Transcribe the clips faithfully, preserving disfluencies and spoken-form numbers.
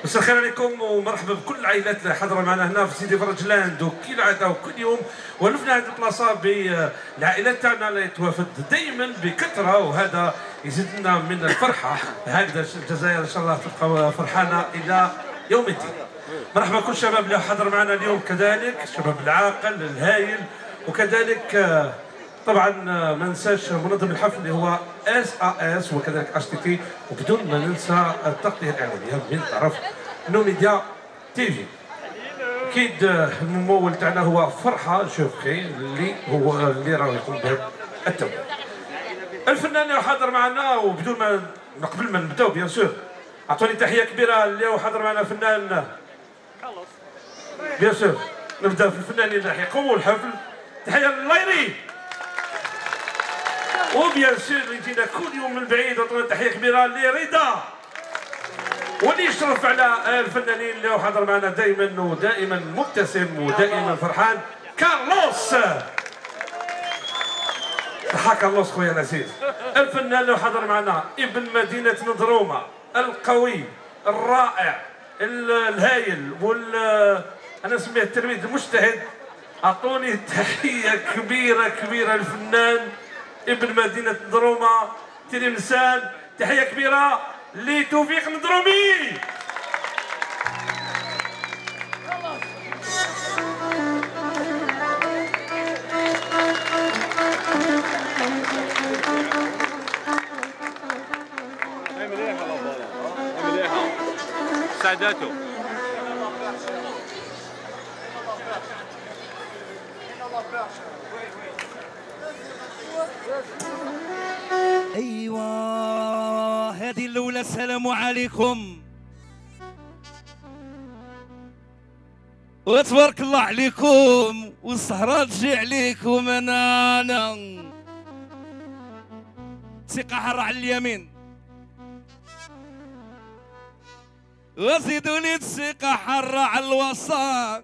مساء الخير عليكم ومرحبا بكل العائلات اللي حاضره معنا هنا في سيدي فرج لاند، وكالعاده وكل يوم ولفنا هذه البلاصه بالعائلات تاعنا اللي توافد دائما بكثره، وهذا يزيد لنا من الفرحه. هكذا الجزائر ان شاء الله تبقى فرحانه الى يوم الدين. مرحبا كل الشباب اللي حضر معنا اليوم، كذلك الشباب العاقل الهايل، وكذلك طبعا ما ننساش منظم الحفل اللي هو اس ا اس وكذلك اتش تي تي، وبدون ما ننسى التغطيه الاعلاميه من طرف نو ميديا تي في. اكيد الممول تاعنا هو فرحه شوفخي اللي هو اللي راه يقوم بهذا التمويل. الفنان اللي حاضر معنا، وبدون ما قبل ما نبداو بيان سور اعطوني تحيه كبيره اللي حاضر معنا فنان بيان سور. نبدا في الفنانين اللي يقوموا الحفل. تحيه للايري، وبيان سور اللي يجينا كل يوم من بعيد، وطبعا تحيه كبيره لرضا، واللي يشرف على الفنانين اللي حاضر معنا دائما ودائما مبتسم ودائما فرحان، كارلوس. صحا كارلوس خويا العزيز. الفنان اللي حاضر معنا ابن مدينه نضرومه، القوي الرائع الهايل وال انا نسميه التلميذ المجتهد. اعطوني تحيه كبيره كبيره للفنان ابن مدينه نضرومه تلمسان. تحيه كبيره لتوفيق نضرومي. سعداته. ايوا هذه الاولى. السلام عليكم وتبارك الله عليكم، والسهره تجي عليكم. انا انا ثقه حره على اليمين، وزيدوا لي الثقه حره على الوسط،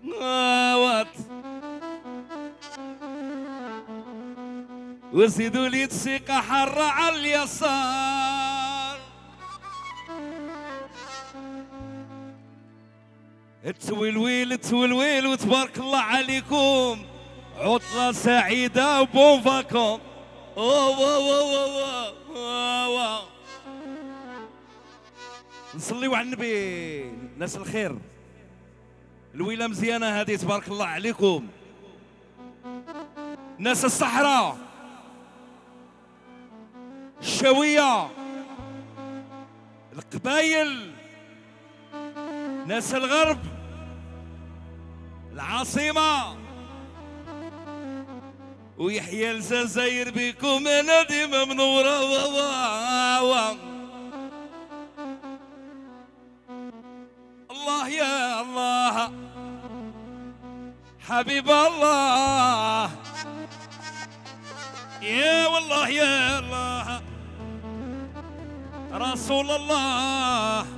وزيدوا لي الثقة حرة على اليسار. التويلويل التويلويل وتبارك الله عليكم. عطلة سعيدة وبون فاكون. نصليو على النبي. ناس الخير، الويلة مزيانة هذه تبارك الله عليكم. ناس الصحراء، الشوية، القبايل، ناس الغرب، العاصمة، ويحيى الجزائر بكم انا ديما منورة. الله يا الله حبيب الله، يا والله يا الله رسول الله.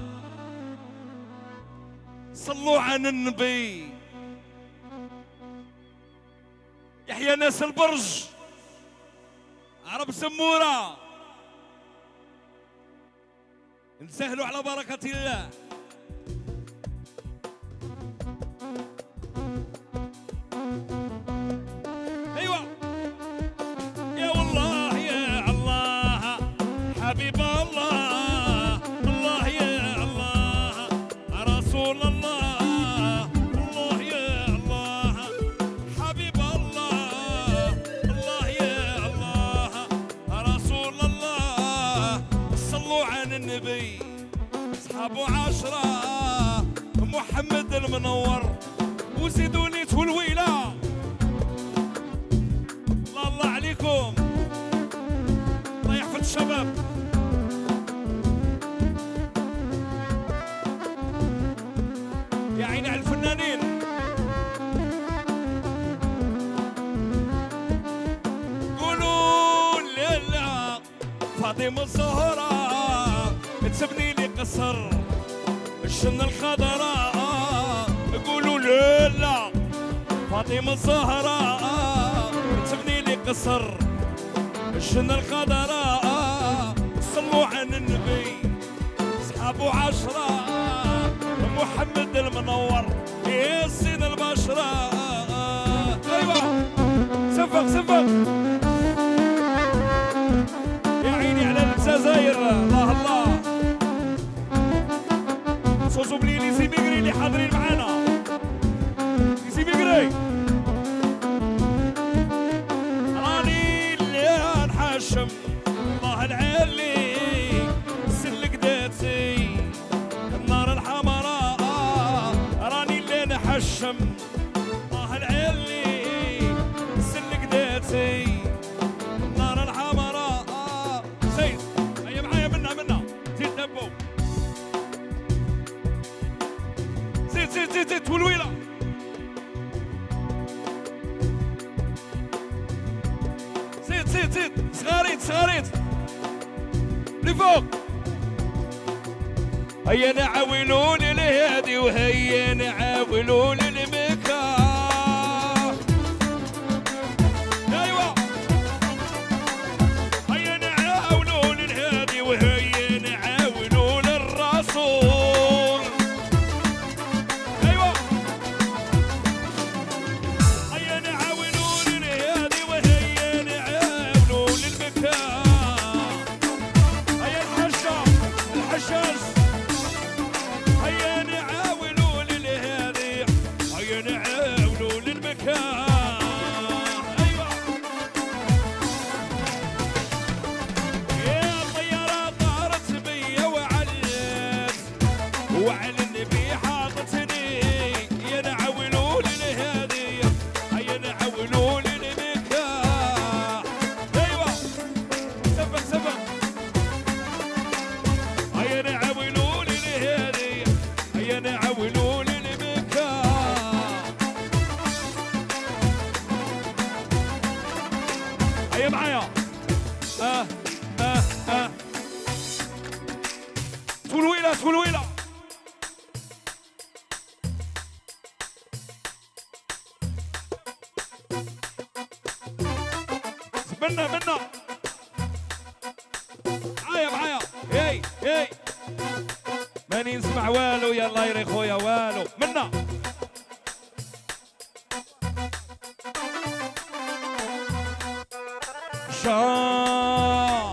صلوا على النبي. يحيى ناس البرج، عرب سمورة، نسهلوا على بركة الله. ايوه يا والله يا الله حبيب الله، الله يا الله رسول الله، الله يا الله حبيب الله، الله يا الله رسول الله. صلوا على النبي اصحابه عشرة، محمد المنور، وزيدوا لي تولويله. الله الله عليكم، الله يحفظ الشباب. يا عيني على الفنانين. قولوا لا لا فاطمة الزهراء تبني لي قصر الشن الخضراء. قولوا لا لا فاطمة الزهراء تبني لي قصر الشن الخضراء. صلوا على النبي اصحابه عشرة، محمد المنور يا سيد البشرة. ايوه صفق صفق يا عيني على الجزائر. الله الله صوصو بلي لي زيميغري اللي حاضرين معانا. لي زيميغري راني اللي نحشم الله العالي سلك داتي النار الحمراء. راني اللي نحشم الله العالي سلك داتي النار الحمراء. زيد هيا معايا منا منا زيد دبو زيد زيد زيد زيد والويله زيد زيد زيد صغاريت صغاريت لفوق. هيا نعاونون لهادي وهيا نعاونون لمكة. ايوه هيا نعاونون لهادي وهيا نعاونون الرسول. ايوه هيا نعاونون لهادي وهيا نعاونون للمكة. هيا الحشة الحشاش هيا نعاونوا للهادي هيا نعاونوا للمكان. ايوه يا الطيارة طارت بيا وعلت وعلى النبي حاطتني. يا نعاونوا للهادي هيا نعاونوا للمكان. ايوه سبق سبق هيا نعاونوا للهادي هيا نعاونوا للمكة. هيا معايا اه اه اه تولويلة تولويلة منا منا معايا معايا. هي هي ماني نسمع والو. يلا يا خويا والو منا. شا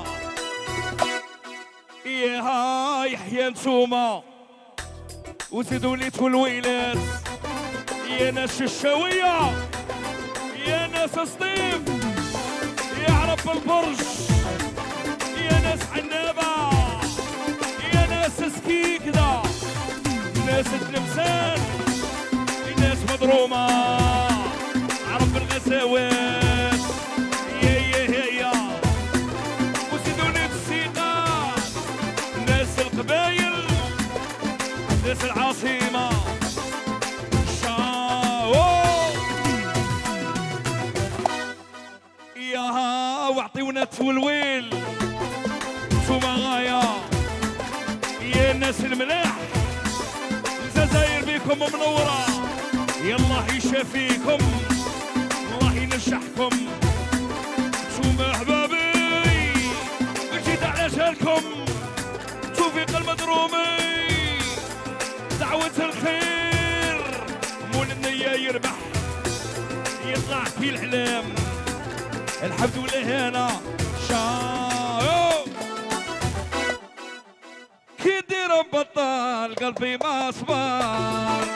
يا يحيى نتوما وزيدوا لي تولويلات. يا ناس الشاوية يا ناس سطيف يا عرب البرج يا ناس عنابة يا ناس سكيكدا ناس تلمسان ناس مضرومة عرب الغزوات. يا يا يا يا وزيدوني بالسيقان ناس القبايل ناس العاصمة. ياها واعطيونا التولويل نتوما غاية يا الناس الملاح. الجزائر بيكم منورة يالله يشافيكم الله ينجحكم. نتوما حبابي جيت على جالكم توفيق المضرومي دعوة الخير مول النية يربح يطلع في الإعلام. الحمد لله هنا شاو كي ديروا بطال قلبي ما صبر.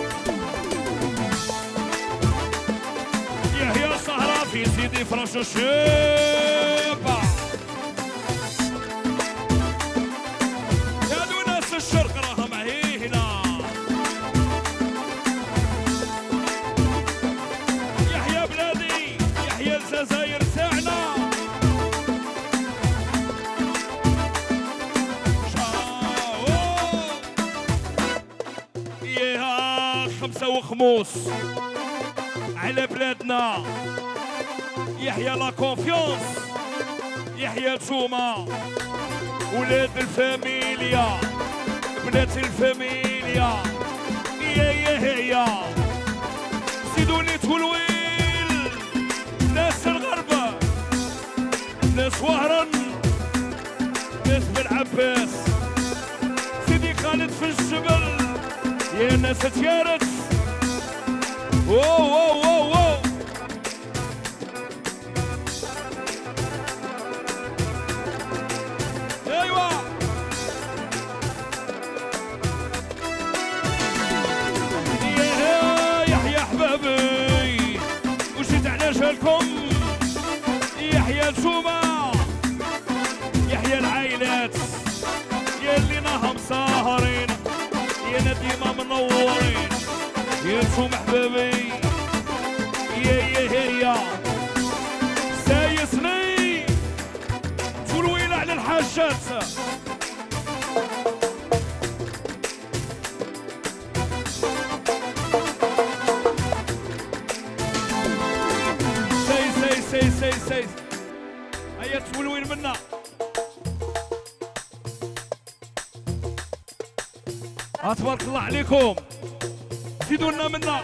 يحيى الصهرة في سيدي فرش الشيبة. هادو ناس الشرق راهم هنا. يحيى بلادي يحيى الجزائر تاعنا. ياها خمسة وخموس على بلادنا. يحيى لا كونفيونس يحيى نتوما ولاد الفاميليا بنات الفاميليا. يا يا يا زيدوني تولويل ناس الغربة ناس وهران ناس بالعباس سيدي خالد في الجبل يا ناس تيارت واو واو واو واو ايوا يا يحيى حبابي وجيت على جالكم يحيى نتوما يحيى العائلات يا اللي ناهم ساهرين يا ديما منورين يا نتوما حبابي يا يا يا سايسني تولويل على الحاجات سي سي سي سي سي هيا تولوين منا تبارك الله عليكم زيدوا لنا منا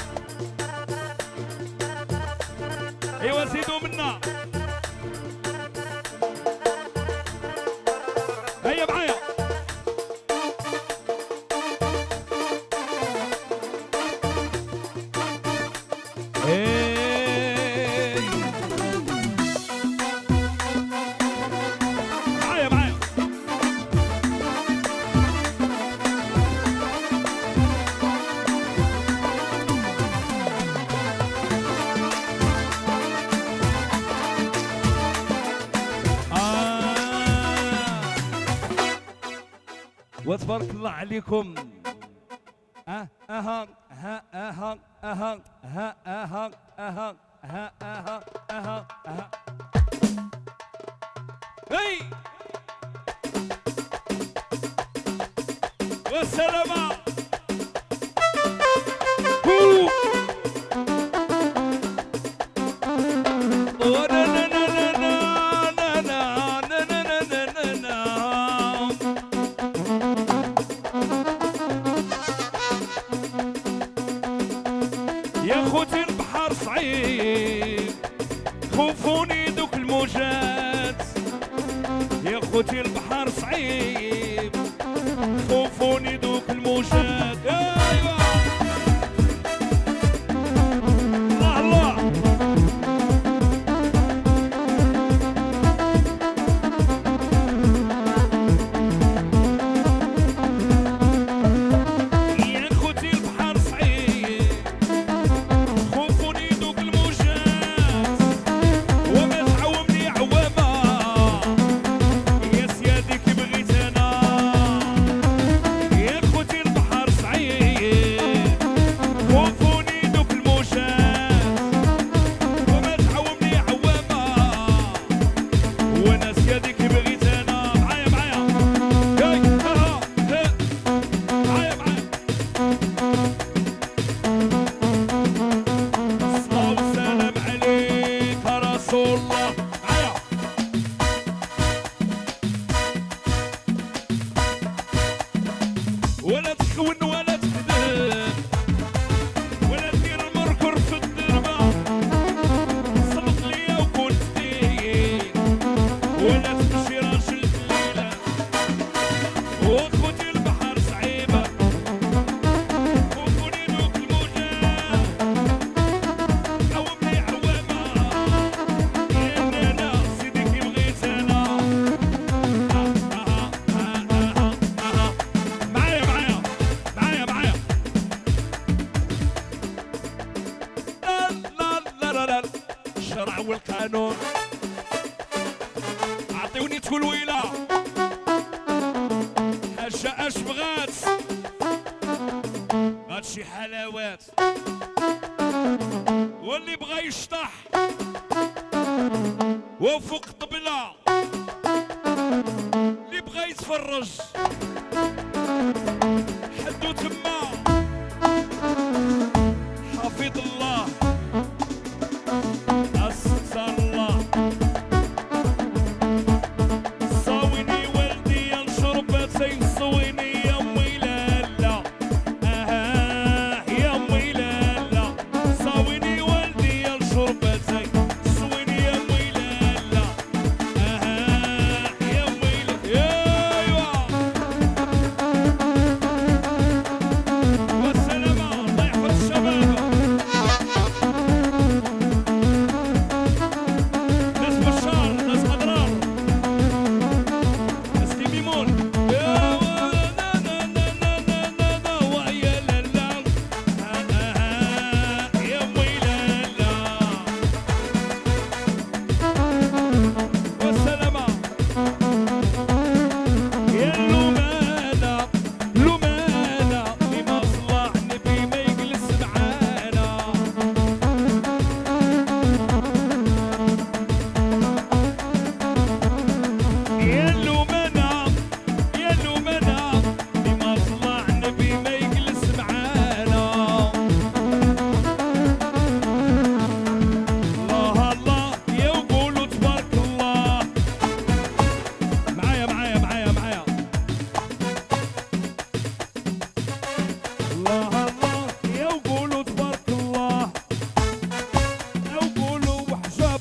ايوا زيدوا منا هيا معايا ايه معايا معايا وتبارك الله عليكم اه اها ها اها اها ها اها اها ها اها اها اها هي والسلامة يا خوتي البحر صعيب خوفوني دوك الموجات يا خوتي البحر صعيب خوفوني دوك الموجات ايوا الله الله يا خوتي البحر صعيب خوفوني دوك الموجات وما تعاومني عوامة يا سيادي كي بغيت انا يا خوتي البحر صعيب خوفوني دوك الموجات وما تعاومني عوامة وانا سيادي كي بغيت انا معايا معايا هاي ها ها معايا معايا الصلاة والسلام عليك يا رسول الله معايا ولا تخون ولا تكذب ولا دير المركر في الدربة صلت ليا وكنت دين ولا تمشي راجل الليلة وخوتي البحر صعيبة خوفوني دوك الموجات عومني عوامة يا نانا سيدي كي بغيت انا معايا معايا معايا معايا لا لا لا لا الشرع والقانون عطيوني تولويلة حاجة اش بغات غات شي حلاوات واللي بغا يشطح وفوق طبلة اللي بغا يتفرج حدو تما حفظ الله استر الله صاويني والدي ينشر باتين صويني يا امي لالا اه يا امي لالا صاويني والدي ينشر باتين صويني يا امي لالا اه يا امي لالا ايوا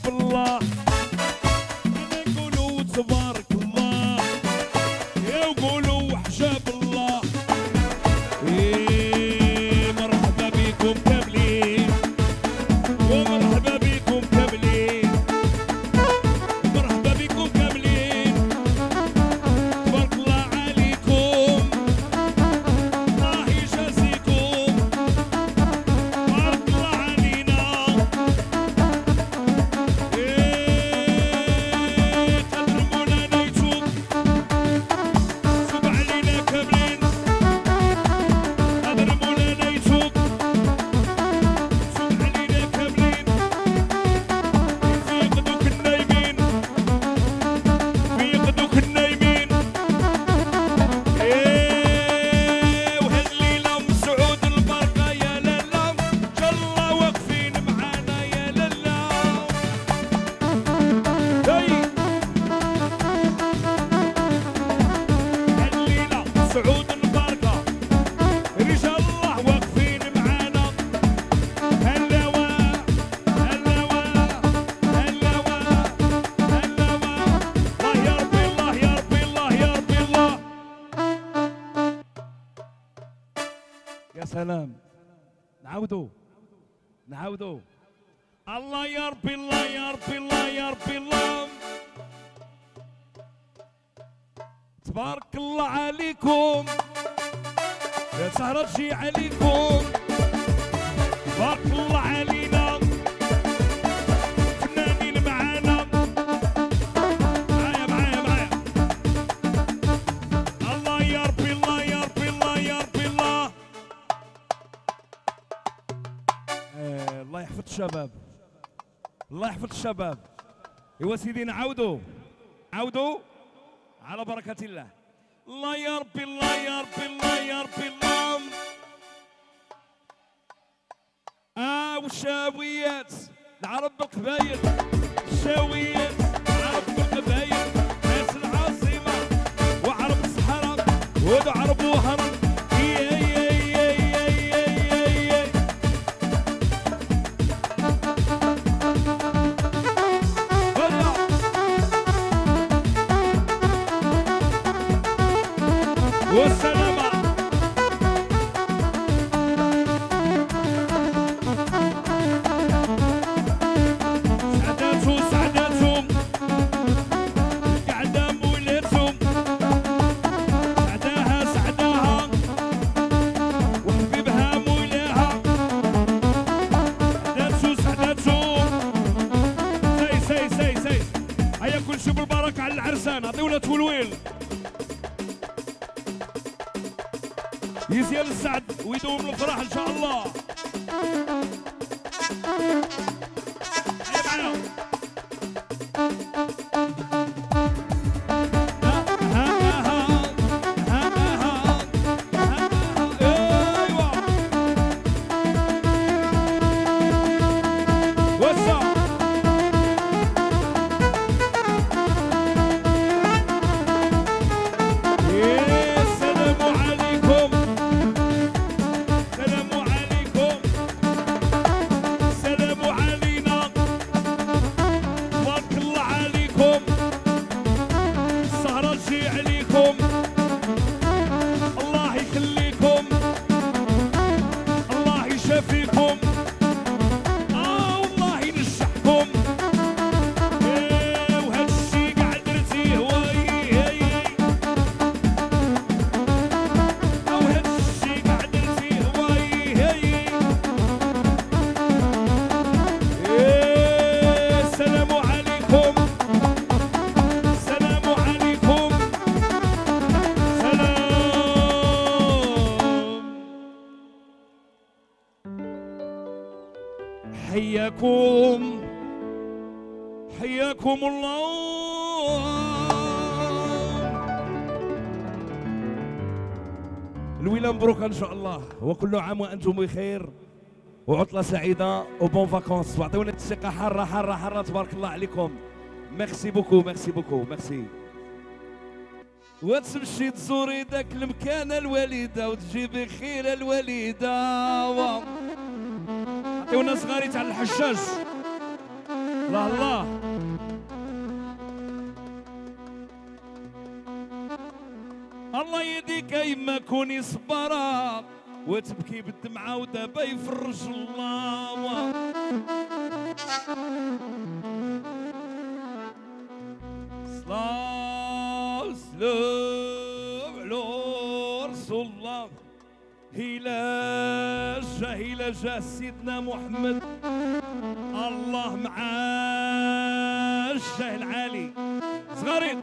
الله انا نقولوا تبارك الله يا وقولوا حجاب الله. إيه مرحبا بكم كاملين ومرحبا بكم كاملين مرحبا بكم كاملين تبارك الله عليكم الله يجازيكم تبارك الله علينا. إيه قدر مولانا يتوب توب علينا كاملين قدر مولانا يتوب توب علينا كاملين. يفيقدوك النايمين يفيقدوك النايمين. ايه وهاد الليلة مسعود البركة يا لالا جلا واقفين معانا يا لالا. هاي هاد الليلة مسعود البركة رجال الله واقفين معانا. هلا وا هلا وا هلا وا هلا وا الله يا ربي الله يا ربي الله يا ربي الله. يا سلام نعاودو نعاودو الله يا ربي الله يا ربي الله يا ربي الله. تبارك الله عليكم يا سهرة تجي عليكم تبارك الله علينا فنانين معانا معايا معايا معايا. الله يا ربي الله يا ربي الله يا ربي الله. آه الله يحفظ الشباب الله يحفظ الشباب. ايوا سيدي نعاودوا عاودوا على بركة الله. الله يا ربي الله يا ربي الله يا ربي الله. اه والشاويات العرب بالقبايل الشاويات العرب بالقبايل ناس العاصمة وعرب الصحراء ودو عرب وهرم. والسلامة سعداتهم سعداتهم القعدة مولاتهم سعداها سعداها وحبيبها مولاها سعداتهم سعداتهم. سي سي سي سي هيا كل شي بالبركة على العرسان عطيونا تولويل يزيد السعد ويدوم الفرح ان شاء الله. هيا معنا ايوا وسع السلام عليكم السلام عليكم السلام علينا تبارك الله عليكم السهرة تجي عليكم الله يخليكم الله يشافيكم اه والله ينجحكم. ايه وهاد الشي قاعد درتيه واي السلام عليكم السلام عليكم سلام. حياكم حياكم الله. الويلة مبروك ان شاء الله وكل عام وانتم بخير وعطلة سعيدة وبون فاكونس وعطيونا الثقة حارة حارة حارة تبارك الله عليكم. ميرسي بوكو ميرسي بوكو ميرسي. وتمشي تزوري داك المكان الوليدة وتجيبي خير الوليدة. عطيونا صغاري تاع الحجاج الله الله. الله يديك يما كوني صبرة وتبكي بالدمعة ودابا يفرج الله. صلاة وسلام على رسول الله. إلى جا إلى جا سيدنا محمد الله معاه الجاه العالي. صغارين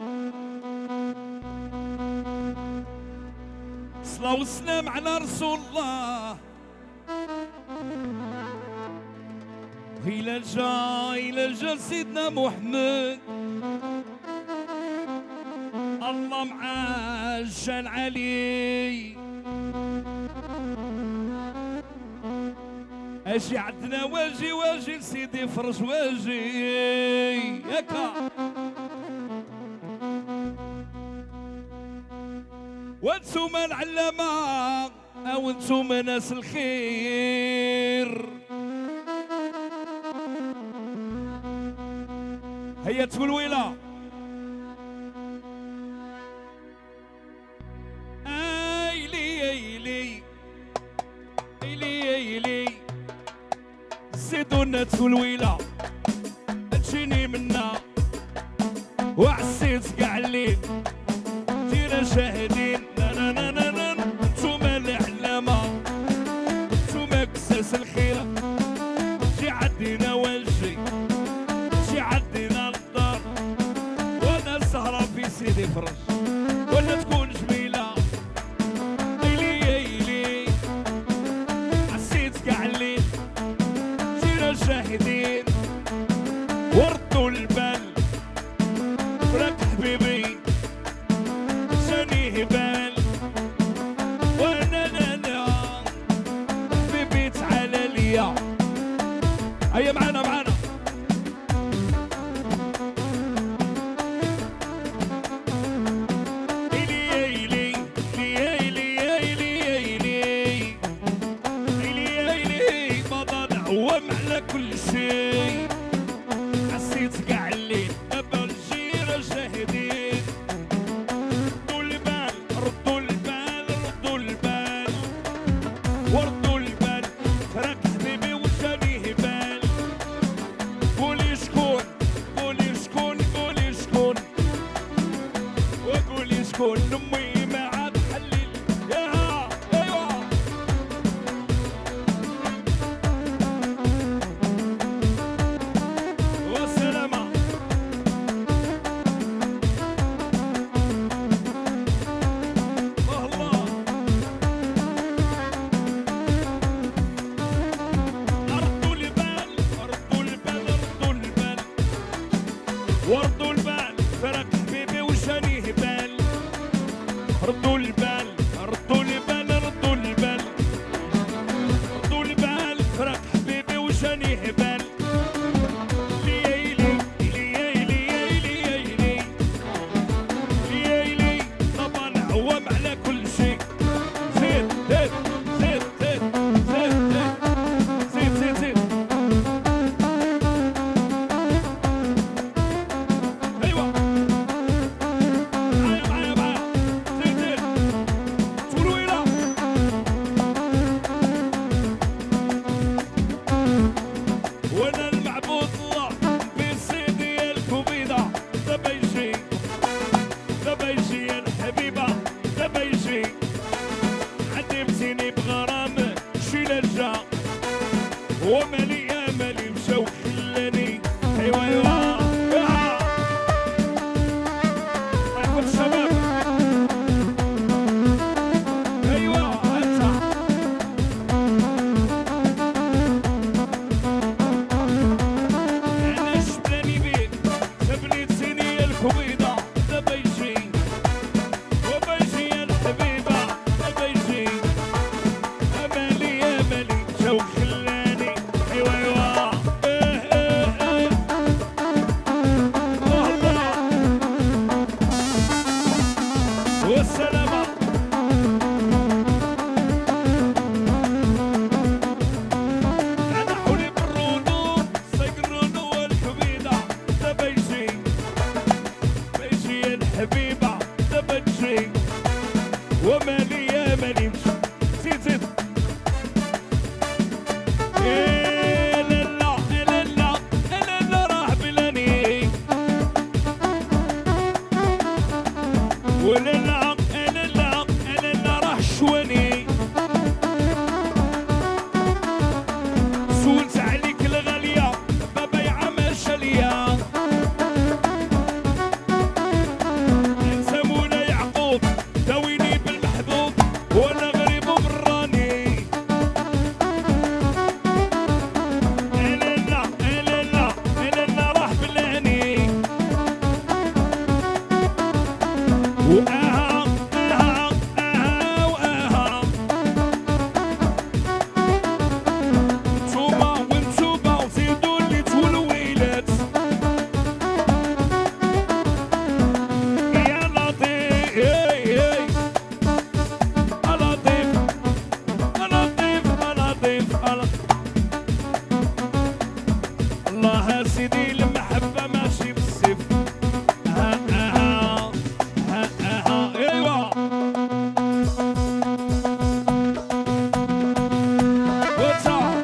صلاة والسلام على رسول الله. إلى جا إلى جا سيدنا محمد الله معاه الجاه العالي. اجي عندنا واجي واجي سيدي فرج واجي ياكا. وانتوما العلامة او انتوما ناس الخير هيا تولويلة. ايلي ايلي ايلي ايلي زيدونا تولويلة تجيني منا وعسيت كاع الليل جينا شاهدين. نا نا نا نا نا نتوما العلامة نتوما كساس الخيرة. جي عدينا والجي جي عدينا للدار وانا سهرة في سيدي فرج ولا تكون جميلة. ايلي ايلي عسيت كاع الليل جينا شاهدين وردوا البال وراك حبيبي جاني هبال. وانا لا لا حبيبي تعالى ليا. هيا معانا معانا ايلي ايلي ايلي ايلي ايلي ايلي ايلي بضل عوام على كل شيء. حسيت كاع الليل دابا الجيرة شاهدين. ردوا البال ردوا البال ردوا البال وردوا البال راك حبيبي وجاني هبال. قولي شكون قولي شكون قولي شكون وقولي شكون امي ما عاد حلل ياها. ايوا والسلامة. الله ردوا البال ردوا البال ردوا البال وردوا البال فرق حبيبي وجاني هبال. ردوا البال ردوا البال ردوا البال ردوا البال فرق حبيبي وجاني هبال. ليلي ليلي ليلي ليلي طبعا عوام على كل شيء. زيد زيد زيد زيد زيد زيد زيد زيد. سيدي المحبة ماشي بالسيف. ها ها ها ها ها ايوا وسع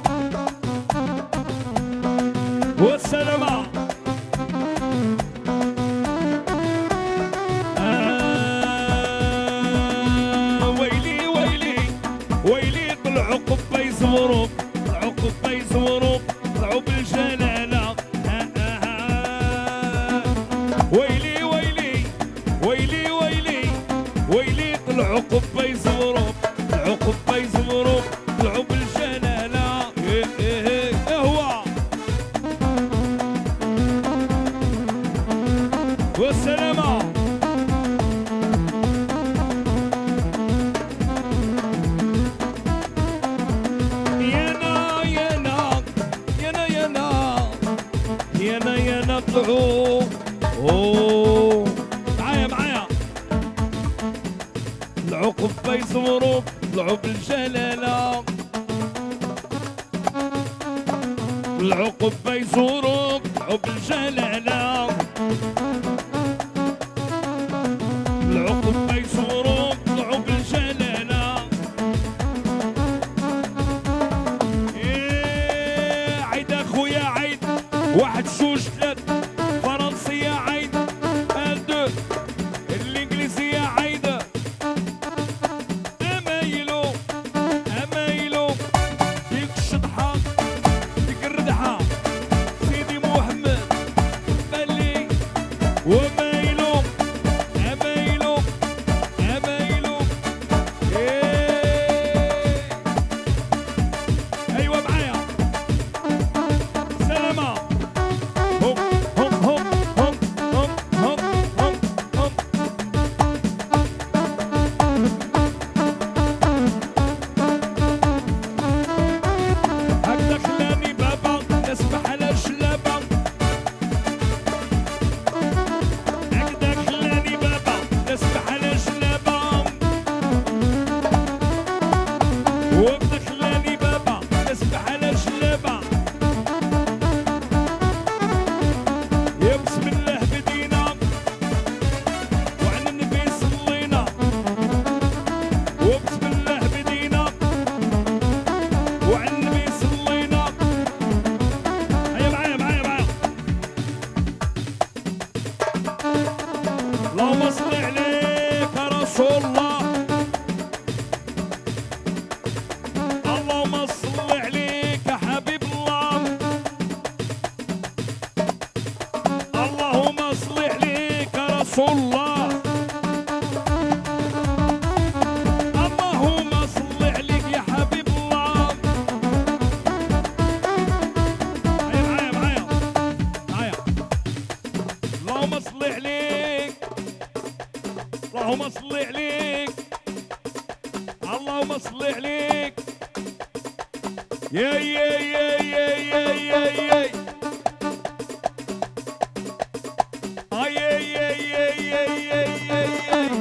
والسلامة. ويلي ويلي ويلي طلعوا قبة يزوروا، طلعوا قبة يزوروا، طلعوا بالجلالة. ويلي ويلي ويلي ويلي ويلي طلعوا قبة يزوروا، طلعوا قبة يزوروا، طلعوا بالجلالة. ايه ايه ايه هو والسلامة. يانا يانا طلعوا اوه معايا معايا طلعوا قبة يزوروا، طلعوا بالجلالة، طلعوا قبة يزوروا، طلعوا بالجلالة، طلعوا قبة يزوروا، طلعوا بالجلالة. ايه عيد اخويا عيد، واحد جوج ثلاث، فرنسية عيد، ان دو، الانجليزية عيد، امايلو امايلو، ديك الشطحة ديك الردحة، سيدي محمد بلي ومايلو امايلو امايلو. ايه ايوه معايا سلامة. هوب هوب هوب هوب هوب هوب هوب هوب. هكذا خلاني بابا نسبح على الشلابة، هكذا خلاني بابا نسبح على الشلابة، وهكذا خلاني بابا نسبح على الشلابة. يا بسم الله بدينا وعلى النبي صلينا، وبسم الله بدينا وعلى النبي صلينا. هيا معايا معايا معايا. اللهم صل عليك يا رسول الله، اللهم صل عليك يا حبيب الله، اللهم صل عليك يا رسول الله، اللهم صل عليك يا حبيب الله. هيا معايا معايا معايا. اللهم صل عليك، اللهم صل عليك، اللهم صل عليك. يا يا يا يا يا يا يا اي اي اي اي اي اي اي.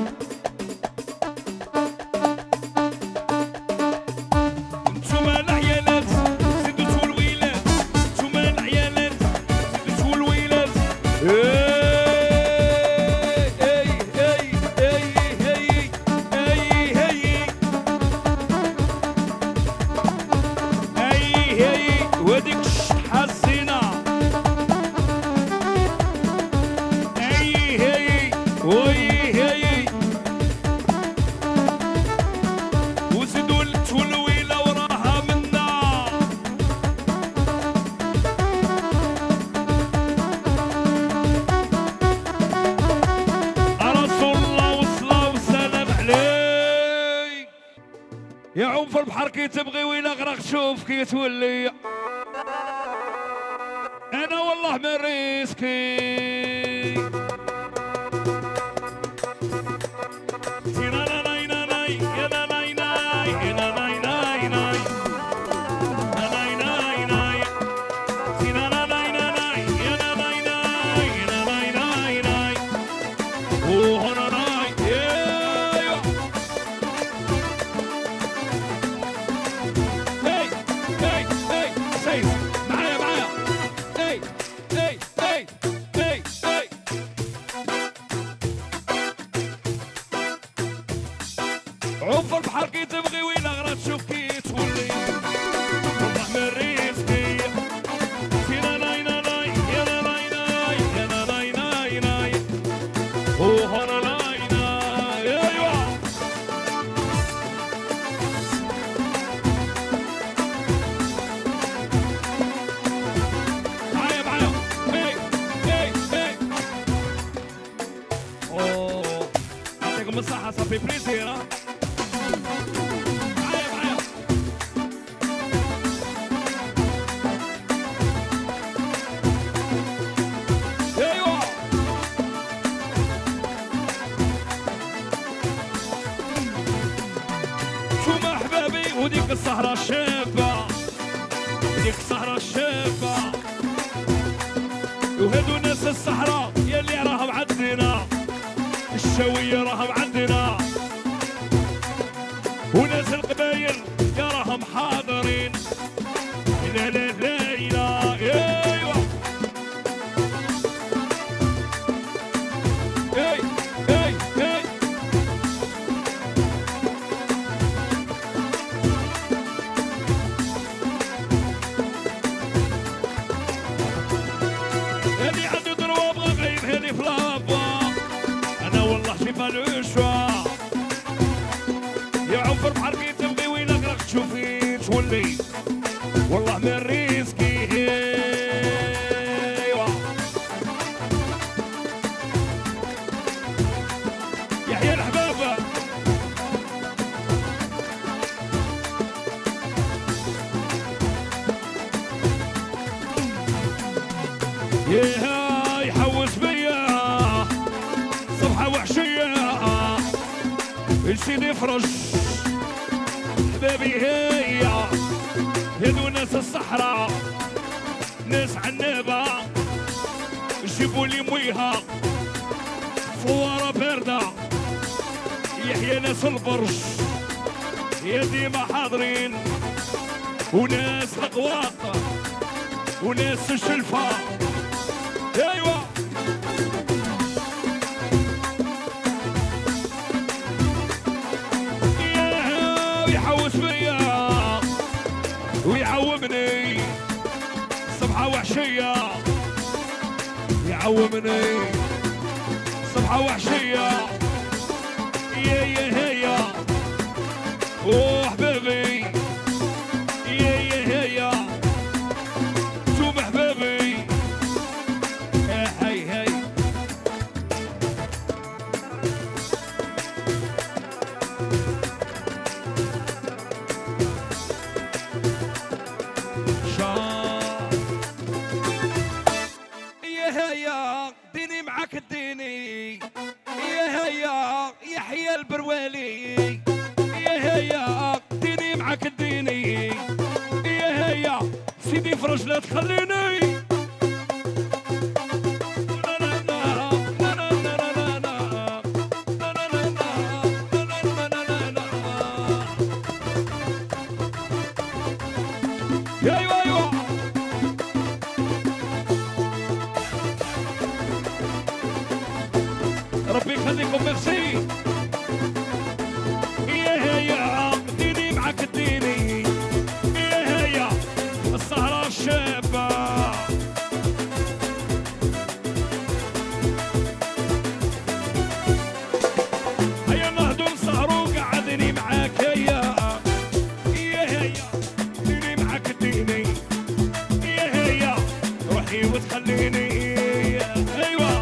انتوما العيالات زيدو تولويلات، انتوما العيالات زيدو تولويلات. اي اي اي اي اي اي اي اي اي وديك الشطحة الزينة. اي اي وي اي وزيدوا التولويلة وراها منا. رسول الله والصلاة والسلام عليك. يعوم في البحر كي تبغي وين اغرق شوف كي تولي. انا والله ما ريسكي. وهنا لاينا ايوه معايا معايا اي اي اي اوه يعطيكم الصحة صافي بليزير ها معايا معايا ايوه شوما احبابي وديك السهرة الشابة وديك السهرة الشابة وهادو ناس الصحراء يلي راهم عندنا الشاوية راهم عندنا وناس القبايل يا راهم حاضرين لا لا لا لا ايوه اي اي اي هادي عندي ضربة بغا غايب هادي في لابا انا والله شايفها العشوة يا عمر بحر كي تبغي وين اقرق تشوفي تولي والله من ريسكي ايوا يحيى الحبابة يا يحوس بيا صبحة وحشية يصير يفرش حبابي هيا هادو ناس الصحراء ناس عنابة جيبوا لي مويها فوارة باردة يحيى ناس البرج يا ديما حاضرين وناس القواط وناس الشلفة ايوه يحوس بيا ويعومني صبحة وحشية يعومني صبحة وحشية يا يا هيا وحبابي يا يا هيا شوف حبابي هاي هاي يا ديني معاك الديني يا هيا يحيى البروالي يا هيا ديني معاك الديني يا هيا سيدي فرج لا تخليني ايوه ايوه ربي يخليكم ميرسي يا هيا ديني معاك الديني يا هيا السهرة الشابة هيا نهضو نسهرو قعدني معاك هيا يا هيا ديني معاك الديني يا هيا روحي وتخليني ايوه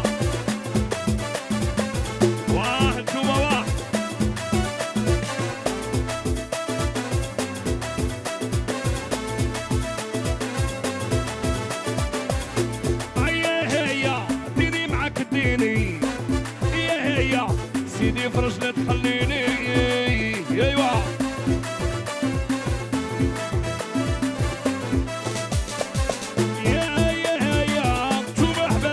سيدي فرج لا تخليني ايوا يا يا يا شوف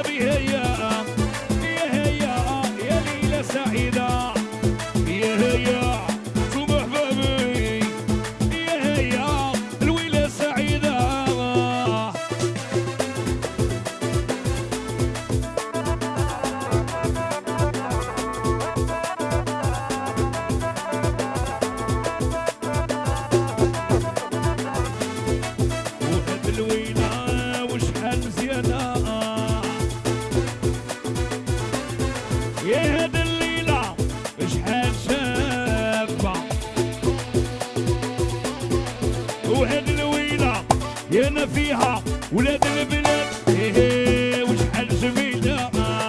ولاد البلاد ايه وشحال جميلة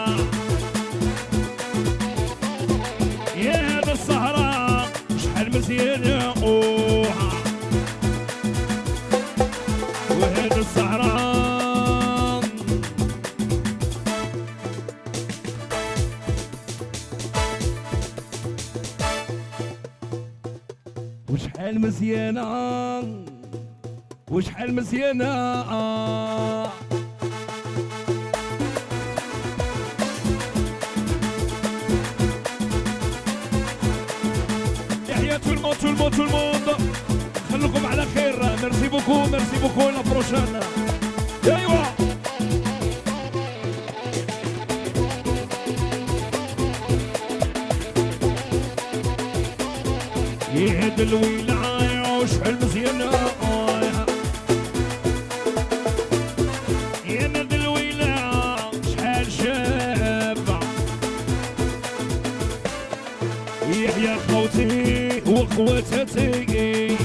يا هذا السهرة شحال مزيانة وهذا السهرة وشحال مزيانة وشحال مزيانة تحية tout le monde tout le monde tout le monde خلوكم على خير ميرسي بوكو ميرسي بوكو لا بروشان ايوا يهد الولاية وشحال مزيانة يا ند الولاية شحال شابة يحيى خوتي وخواتاتي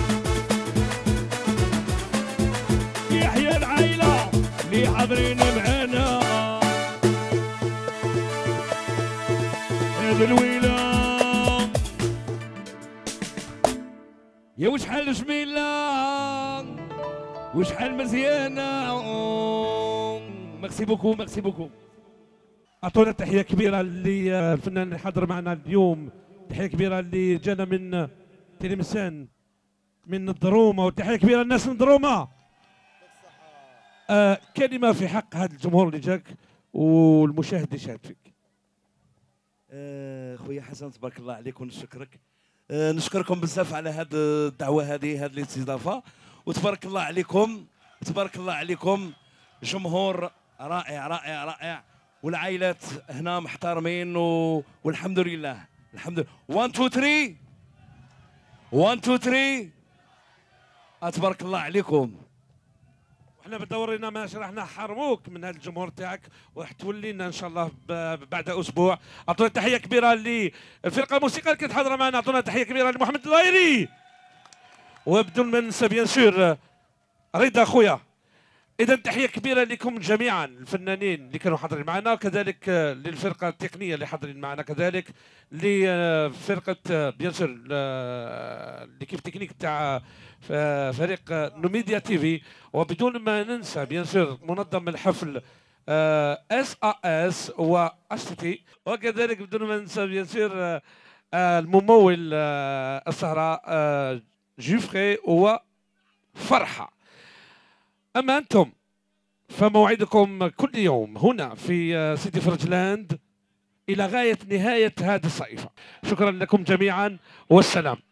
يحيى العائلة اللي حاضرين معانا هذا الولاية يا وشحال جميلة وشحال مزيانة ميرسي بوكو ميرسي بوكو. اعطونا تحيه كبيره للفنان اللي حضر معنا اليوم، تحيه كبيره اللي جانا من تلمسان من الدرومه، وتحيه كبيره للناس من الدرومه. آه كلمه في حق هذا الجمهور اللي جاك والمشاهد اللي شاهد فيك. آه خويا حسن تبارك الله عليك ونشكرك. آه نشكركم بزاف على هذه الدعوه هذه هذه الاستضافه، وتبارك الله عليكم تبارك الله عليكم جمهور رائع رائع رائع، والعائلات هنا محترمين و... والحمد لله الحمد لله. واحد اثنين ثلاثة واحد اثنين ثلاثة تبارك الله عليكم. احنا بدورنا ما راح نحرموك من هذا الجمهور تاعك، وراح تولي لنا ان شاء الله بعد اسبوع. اعطونا تحيه كبيره للفرقه الموسيقيه اللي كانت حاضره معنا، اعطونا تحيه كبيره لمحمد اللايري، وبدون ما ننسى بيان سور رضا خويا. اذا تحيه كبيره لكم جميعا الفنانين اللي كانوا حاضرين معنا، وكذلك للفرقه التقنيه اللي حاضرين معنا، كذلك لفرقه بيان سور ليكيب تكنيك تاع فريق نوميديا تي في، وبدون ما ننسى بيان سور منظم الحفل اس ا اس و اس تي، وكذلك بدون ما ننسى بيان سور الممول السهره جوفري وفرحه. أما أنتم فموعدكم كل يوم هنا في سيدي فرجلاند إلى غاية نهاية هذه الصيفة. شكرا لكم جميعا والسلام.